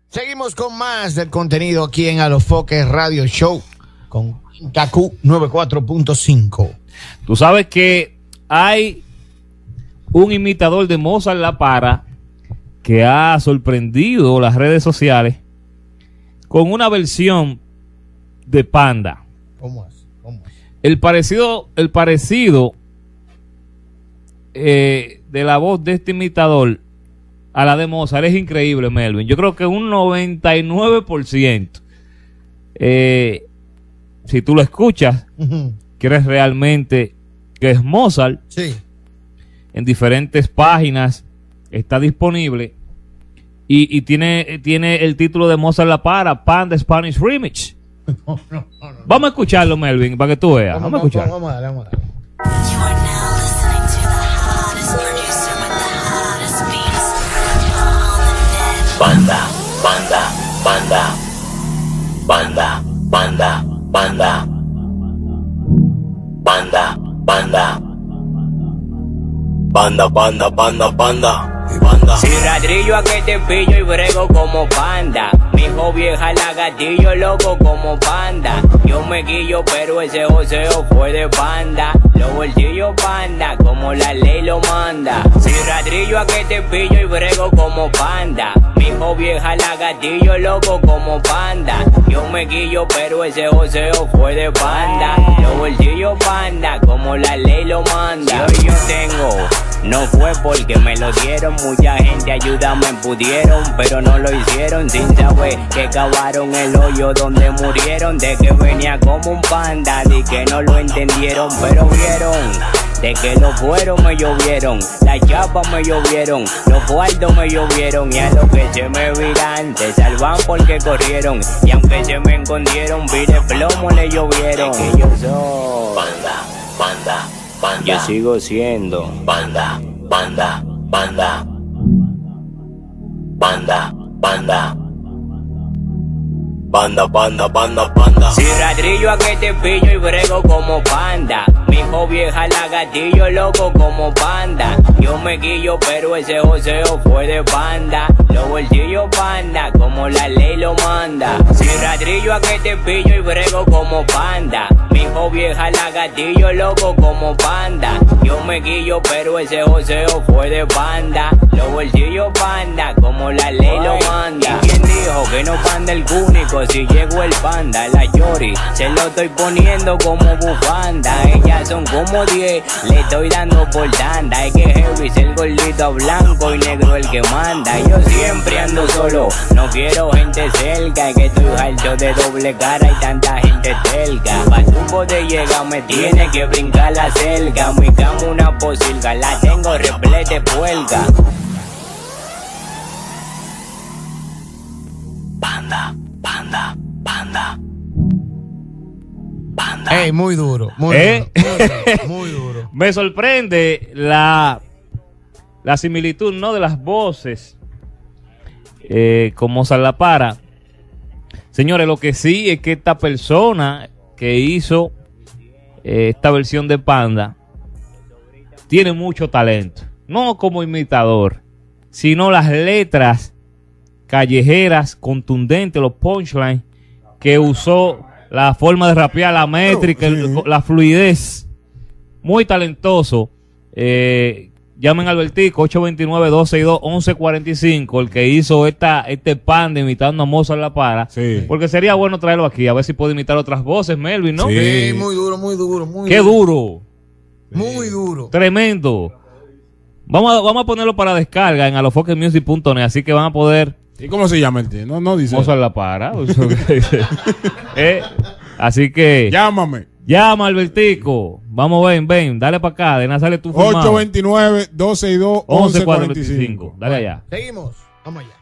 Seguimos con más del contenido aquí en Alofoque Radio Show con KQ 94.5. Tú sabes que hay un imitador de Mozart La Para que ha sorprendido las redes sociales con una versión de Panda. ¿Cómo es? El parecido de la voz de este imitador a la de Mozart es increíble, Melvin. Yo creo que un 99%. Si tú lo escuchas, crees realmente que es Mozart. Sí. En diferentes páginas está disponible y tiene el título de Mozart La Para, Panda Spanish Remix. No. Vamos a escucharlo, Melvin, para que tú veas. Vamos a escucharlo. Vamos a darle. Panda, panda, panda, panda, panda, panda, panda, panda, panda, panda, panda, panda. Si ladrillo a que te pillo y brego como panda. Mi hijo vieja la gatillo loco como panda. Yo me guillo pero ese joseo fue de panda. Los bolsillos panda como la ley lo manda. Si ladrillo a que te pillo y brego como panda. Mi hijo vieja la gatillo loco como panda. Yo me guillo pero ese joseo fue de panda. Los bolsillos panda como la ley lo manda. Si hoy yo tengo, no fue porque me lo dieron. Mucha gente ayuda me pudieron, pero no lo hicieron sin saber que cavaron el hoyo donde murieron. De que venía como un panda, de que no lo entendieron, pero vieron de que los fueron me llovieron, las chapas me llovieron, los guardos me llovieron. Y a los que se me viran, se salvan porque corrieron. Y aunque se me escondieron, vi de plomo le llovieron. Que yo soy panda, panda, panda. Yo sigo siendo panda, panda, panda, panda, panda, panda, panda, panda, panda. Si ladrillo a que te pillo y brego como panda. Mi hijo vieja la gatillo loco como panda. Yo me guillo pero ese joseo fue de panda. Los bolsillos panda como la ley lo manda. Si ladrillo a que te pillo y brego como panda. Mi hijo vieja la gatillo loco como panda. Yo me guillo pero ese joseo fue de panda. Los bolsillos panda como la ley lo manda. ¿Y quién dijo que no panda el único? Si llegó el panda, la Yori, se lo estoy poniendo como bufanda. Ellas son como 10, le estoy dando por tanda. Es que heavy es el gordito blanco y negro el que manda. Yo siempre ando solo, no quiero gente cerca. Es que estoy alto de doble cara y tanta gente cerca. Pa' tu poder llegar me tiene que brincar la cerca. Mi cama una posilga, la tengo repleta de puerca. Panda, panda, panda, panda. Ey, muy duro, muy duro, muy duro. Me sorprende la similitud, ¿no?, de las voces con Mozart La Para. Señores, lo que sí es que esta persona que hizo esta versión de Panda tiene mucho talento, no como imitador, sino las letras callejeras, contundentes, los punchlines que usó, la forma de rapear, la métrica, la fluidez. Muy talentoso. Llamen al Albertico 829-262-1145, el que hizo este Panda imitando a Mozart La Para. Sí. Porque sería bueno traerlo aquí, a ver si puede imitar otras voces, Melvin, ¿no? Sí, muy duro, muy duro, muy ¡qué duro! Muy duro. Tremendo. Vamos a ponerlo para descarga en alofoquemusic.net, así que van a poder. ¿Y cómo se llama el tío? No dice. Mozart La Para. Así que. Llámame. Llama, Albertico. Vamos, ven, dale para acá. De nada sale tu 829-262-1145. Dale allá. Seguimos. Vamos allá.